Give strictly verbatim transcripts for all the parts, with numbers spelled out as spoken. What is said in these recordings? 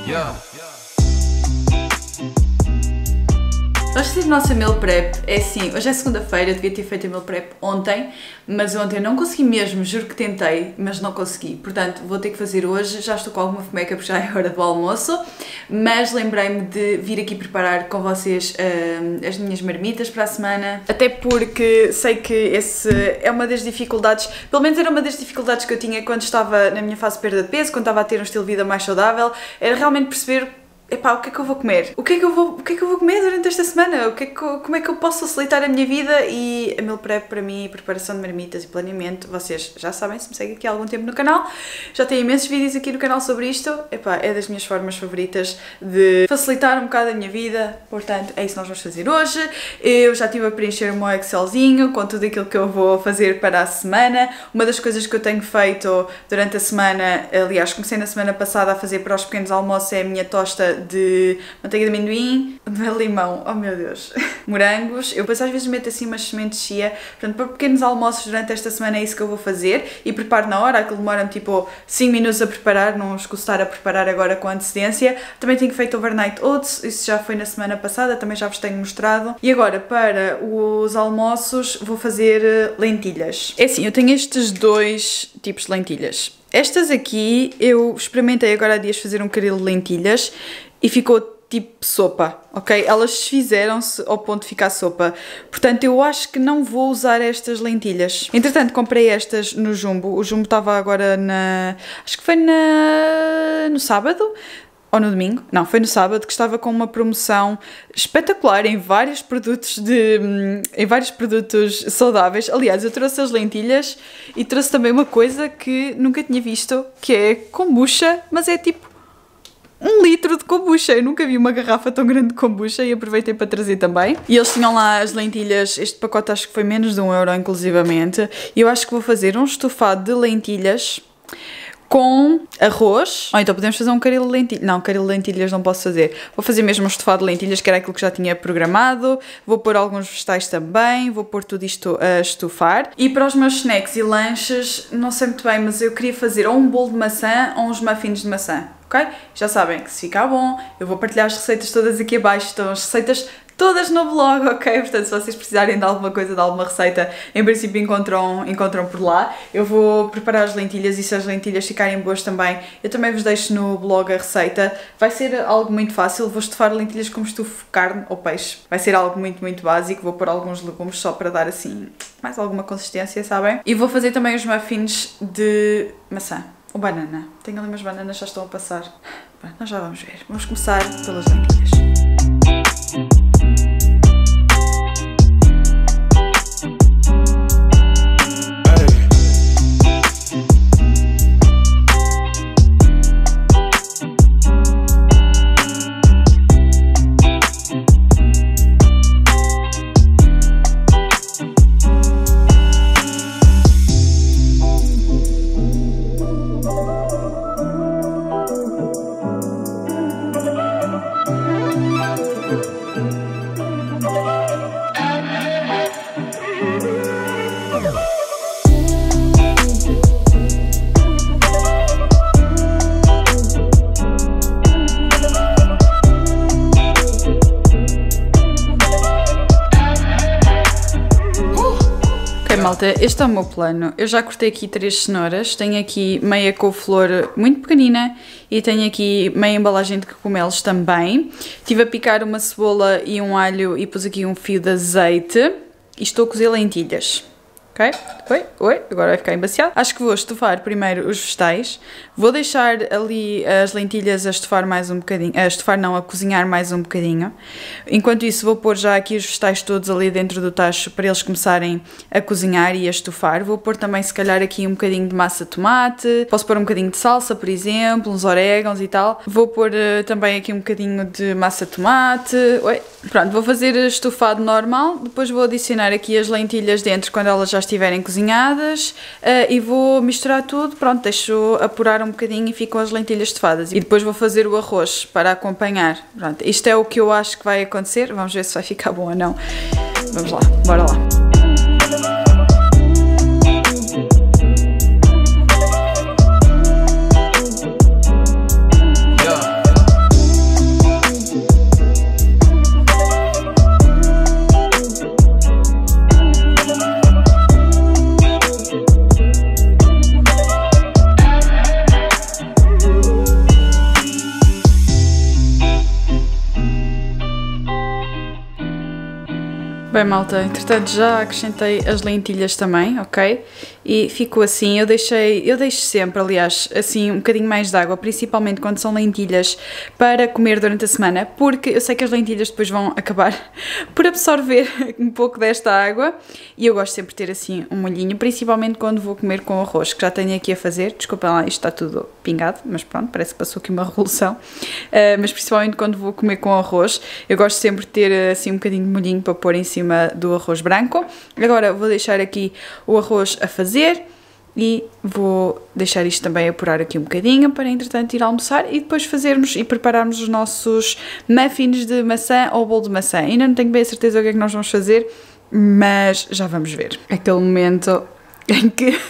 Yeah. Hoje tive nossa meal prep, é assim, hoje é segunda-feira, eu devia ter feito a meal prep ontem, mas ontem não consegui mesmo, juro que tentei, mas não consegui, portanto vou ter que fazer hoje, já estou com alguma fomeca porque já é hora do almoço, mas lembrei-me de vir aqui preparar com vocês uh, as minhas marmitas para a semana, até porque sei que esse é uma das dificuldades, pelo menos era uma das dificuldades que eu tinha quando estava na minha fase de perda de peso, quando estava a ter um estilo de vida mais saudável, era realmente perceber epá, o que é que eu vou comer? O que é que eu vou, o que é que eu vou comer durante esta semana? O que é que, como é que eu posso facilitar a minha vida? E a meal prep para mim, preparação de marmitas e planeamento, vocês já sabem, se me seguem aqui há algum tempo no canal, já tenho imensos vídeos aqui no canal sobre isto, epá, é das minhas formas favoritas de facilitar um bocado a minha vida, portanto é isso que nós vamos fazer hoje. Eu já estive a preencher o meu Excelzinho com tudo aquilo que eu vou fazer para a semana. Uma das coisas que eu tenho feito durante a semana, aliás, comecei na semana passada a fazer para os pequenos almoços, é a minha tosta de manteiga de amendoim, de limão, oh meu Deus, morangos. Eu depois às vezes meto assim umas sementes de chia, portanto para pequenos almoços durante esta semana é isso que eu vou fazer e preparo na hora, aquilo demora-me tipo cinco minutos a preparar, não escuso estar a preparar agora com antecedência. Também tenho feito overnight oats, isso já foi na semana passada, também já vos tenho mostrado. E agora para os almoços vou fazer lentilhas. É assim, eu tenho estes dois tipos de lentilhas. Estas aqui eu experimentei agora há dias fazer um caril de lentilhas e ficou tipo sopa, ok? Elas desfizeram-se ao ponto de ficar sopa. Portanto, eu acho que não vou usar estas lentilhas. Entretanto, comprei estas no Jumbo. O Jumbo estava agora na... acho que foi na... no sábado. Ou no domingo? Não, foi no sábado, que estava com uma promoção espetacular em vários produtos de... em vários produtos saudáveis. Aliás, eu trouxe as lentilhas e trouxe também uma coisa que nunca tinha visto, que é kombucha, mas é tipo um litro de kombucha. Eu nunca vi uma garrafa tão grande de kombucha e aproveitei para trazer também. E eles tinham lá as lentilhas, este pacote acho que foi menos de um euro inclusivamente. E eu acho que vou fazer um estofado de lentilhas com arroz, ou então podemos fazer um caril de lentilhas, não, caril de lentilhas não posso fazer, vou fazer mesmo um estofado de lentilhas, que era aquilo que já tinha programado, vou pôr alguns vegetais também, vou pôr tudo isto a estofar. E para os meus snacks e lanches, não sei muito bem, mas eu queria fazer ou um bolo de maçã ou uns muffins de maçã, ok? Já sabem que se ficar bom, eu vou partilhar as receitas todas aqui abaixo, estão as receitas todas no blog, ok? Portanto, se vocês precisarem de alguma coisa, de alguma receita, em princípio encontram, encontram por lá. Eu vou preparar as lentilhas e se as lentilhas ficarem boas também, eu também vos deixo no blog a receita. Vai ser algo muito fácil, vou estufar lentilhas como estufo carne ou peixe. Vai ser algo muito, muito básico, vou pôr alguns legumes só para dar assim mais alguma consistência, sabem? E vou fazer também os muffins de maçã ou banana. Tenho ali umas bananas, já estão a passar. Bom, nós já vamos ver. Vamos começar pelas lentilhas. Malta, este é o meu plano. Eu já cortei aqui três cenouras, tenho aqui meia couve-flor muito pequenina e tenho aqui meia embalagem de cogumelos também. Estive a picar uma cebola e um alho e pus aqui um fio de azeite e estou a cozer lentilhas. Ok? Oi, oi, agora vai ficar embaciado. Acho que vou estufar primeiro os vegetais. Vou deixar ali as lentilhas a estufar mais um bocadinho. A estufar não, a cozinhar mais um bocadinho. Enquanto isso vou pôr já aqui os vegetais todos ali dentro do tacho para eles começarem a cozinhar e a estufar. Vou pôr também se calhar aqui um bocadinho de massa de tomate. Posso pôr um bocadinho de salsa, por exemplo, uns orégãos e tal. Vou pôr uh, também aqui um bocadinho de massa de tomate. Oi. Pronto, vou fazer estufado normal. Depois vou adicionar aqui as lentilhas dentro quando elas já estiverem cozinhadas uh, e vou misturar tudo, pronto, deixo apurar um bocadinho e ficam as lentilhas estufadas. E depois vou fazer o arroz para acompanhar. Pronto, isto é o que eu acho que vai acontecer, vamos ver se vai ficar bom ou não. Vamos lá, bora lá. Bem, malta, entretanto já acrescentei as lentilhas também, ok? E ficou assim, eu deixei, eu deixo sempre, aliás, assim um bocadinho mais de água, principalmente quando são lentilhas para comer durante a semana, porque eu sei que as lentilhas depois vão acabar por absorver um pouco desta água e eu gosto sempre de ter assim um molhinho, principalmente quando vou comer com arroz, que já tenho aqui a fazer, desculpem lá, isto está tudo pingado, mas pronto, parece que passou aqui uma revolução, uh, mas principalmente quando vou comer com arroz, eu gosto sempre de ter assim um bocadinho de molhinho para pôr em cima do arroz branco. Agora vou deixar aqui o arroz a fazer e vou deixar isto também apurar aqui um bocadinho para entretanto ir almoçar e depois fazermos e prepararmos os nossos muffins de maçã ou bolo de maçã. Ainda não tenho bem a certeza o que é que nós vamos fazer, mas já vamos ver. Aquele momento em que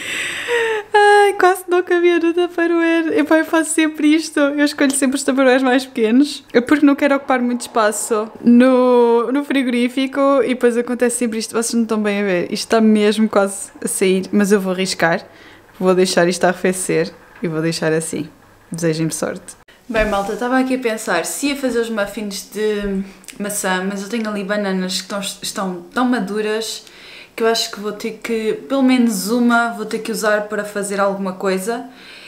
ai, quase não cabia no tupperware. Eu, eu faço sempre isto. Eu escolho sempre os tupperwares mais pequenos porque não quero ocupar muito espaço no, no frigorífico e depois acontece sempre isto. Vocês não estão bem a ver. Isto está mesmo quase a sair, mas eu vou arriscar. Vou deixar isto a arrefecer e vou deixar assim. Desejem-me sorte. Bem, malta, estava aqui a pensar se ia fazer os muffins de maçã, mas eu tenho ali bananas que estão, estão tão maduras que eu acho que vou ter que, pelo menos uma, vou ter que usar para fazer alguma coisa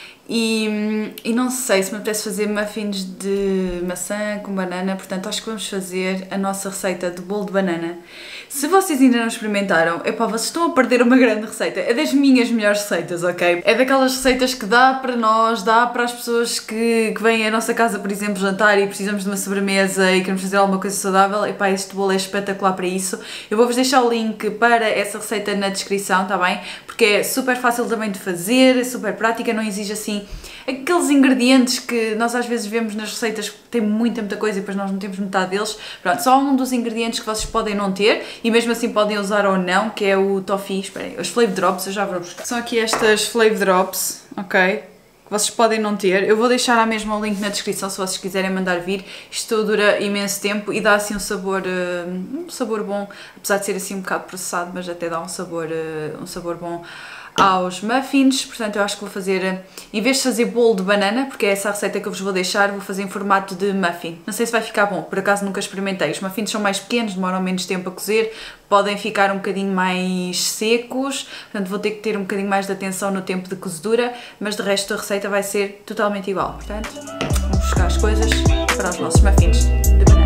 e, e não sei se me apetece fazer muffins de maçã com banana, portanto acho que vamos fazer a nossa receita de bolo de banana. Se vocês ainda não experimentaram, epá, vocês estão a perder uma grande receita, é das minhas melhores receitas, ok? É daquelas receitas que dá para nós, dá para as pessoas que, que vêm à nossa casa, por exemplo, jantar e precisamos de uma sobremesa e queremos fazer alguma coisa saudável, epá, este bolo é espetacular para isso. Eu vou-vos deixar o link para essa receita na descrição, tá bem? Porque é super fácil também de fazer, é super prática, não exige assim aqueles ingredientes que nós às vezes vemos nas receitas que tem muita, muita coisa e depois nós não temos metade deles. Pronto, só um dos ingredientes que vocês podem não ter e mesmo assim podem usar ou não, que é o toffee, esperem, os Flavor Drops, eu já vou buscar. São aqui estas Flavor Drops, ok? Que vocês podem não ter. Eu vou deixar a mesma o link na descrição se vocês quiserem mandar vir. Isto dura imenso tempo e dá assim um sabor, uh, um sabor bom, apesar de ser assim um bocado processado, mas até dá um sabor, uh, um sabor bom aos muffins. Portanto eu acho que vou fazer, em vez de fazer bolo de banana, porque é essa a receita que eu vos vou deixar, vou fazer em formato de muffin. Não sei se vai ficar bom, por acaso nunca experimentei. Os muffins são mais pequenos, demoram menos tempo a cozer, podem ficar um bocadinho mais secos, portanto vou ter que ter um bocadinho mais de atenção no tempo de cozedura, mas de resto a receita vai ser totalmente igual. Portanto, vamos buscar as coisas para os nossos muffins de banana.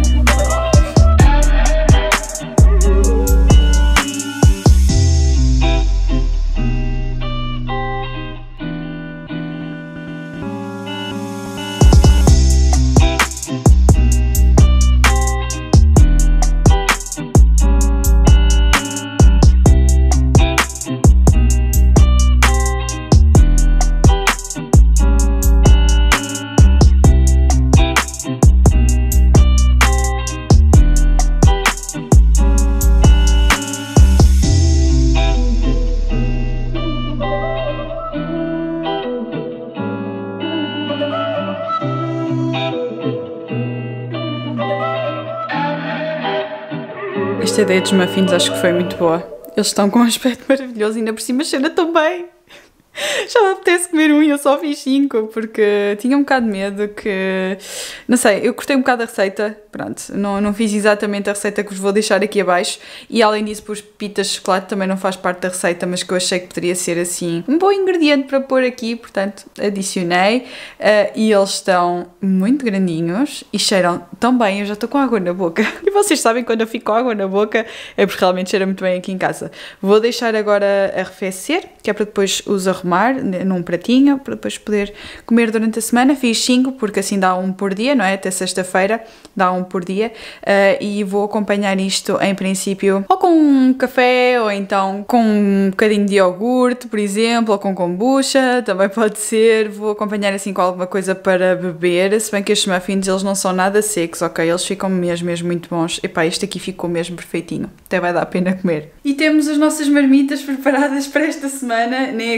Esta ideia dos muffins acho que foi muito boa. Eles estão com um aspecto maravilhoso e ainda por cima cheira tão bem. Já me apetece comer um e eu só fiz cinco, porque tinha um bocado de medo que... Não sei, eu cortei um bocado a receita, pronto, não, não fiz exatamente a receita que vos vou deixar aqui abaixo e além disso pus pepitas de chocolate, também não faz parte da receita, mas que eu achei que poderia ser assim um bom ingrediente para pôr aqui, portanto adicionei uh, e eles estão muito grandinhos e cheiram tão bem, eu já estou com água na boca. E vocês sabem quando eu fico com água na boca é porque realmente cheira muito bem aqui em casa. Vou deixar agora arrefecer, que é para depois os arrumar num pratinho, para depois poder comer durante a semana. Fiz cinco, porque assim dá um por dia, não é? Até sexta-feira dá um por dia. Uh, e vou acompanhar isto, em princípio, ou com um café, ou então com um bocadinho de iogurte, por exemplo, ou com kombucha, também pode ser. Vou acompanhar assim com alguma coisa para beber, se bem que estes muffins, eles não são nada secos, ok? Eles ficam mesmo, mesmo muito bons. Epá, este aqui ficou mesmo perfeitinho. Até vai dar a pena comer. E temos as nossas marmitas preparadas para esta semana, nem acredito.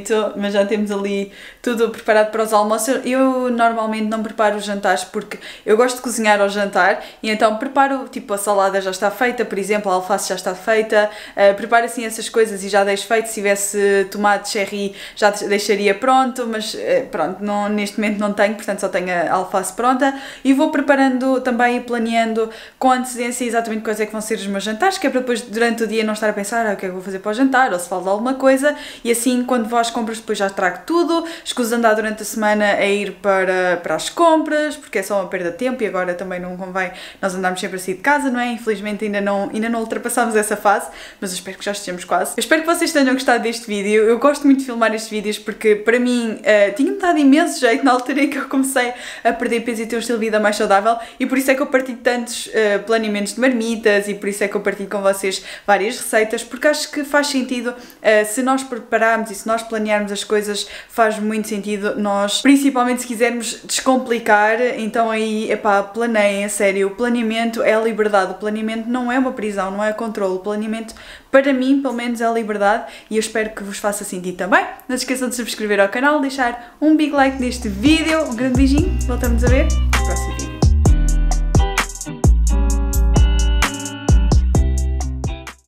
oito, mas já temos ali tudo preparado para os almoços. Eu normalmente não preparo os jantares porque eu gosto de cozinhar ao jantar e então preparo, tipo, a salada já está feita, por exemplo, a alface já está feita, uh, preparo assim essas coisas e já deixo feito. Se tivesse tomate cherry já deixaria pronto, mas uh, pronto, não, neste momento não tenho, portanto só tenho a alface pronta e vou preparando também e planeando com antecedência exatamente quais é que vão ser os meus jantares, que é para depois durante o dia não estar a pensar ah, o que é que vou fazer para o jantar ou se falta alguma coisa, e assim quando vou às compras depois já trago tudo, escuso de andar durante a semana a ir para, para as compras, porque é só uma perda de tempo e agora também não convém nós andarmos sempre assim de casa, não é? Infelizmente ainda não, ainda não ultrapassámos essa fase, mas eu espero que já estejamos quase. Eu espero que vocês tenham gostado deste vídeo, eu gosto muito de filmar estes vídeos porque para mim uh, tinha-me dado imenso jeito na altura em que eu comecei a perder peso e ter um estilo de vida mais saudável e por isso é que eu partilho tantos uh, planeamentos de marmitas e por isso é que eu partilho com vocês várias receitas, porque acho que faz sentido, uh, se nós prepararmos e se nós planearmos as coisas, faz muito sentido nós, principalmente se quisermos descomplicar, então aí, epá, planeiem, a sério, o planeamento é a liberdade, o planeamento não é uma prisão, não é controle, o planeamento para mim, pelo menos, é a liberdade e eu espero que vos faça sentido também. Não se esqueçam de subscrever ao canal, deixar um big like neste vídeo, um grande beijinho, voltamos a ver.